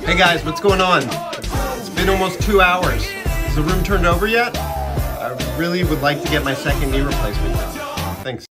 Hey guys, what's going on? It's been almost 2 hours. Is the room turned over yet? I really would like to get my second knee replacement done. Thanks.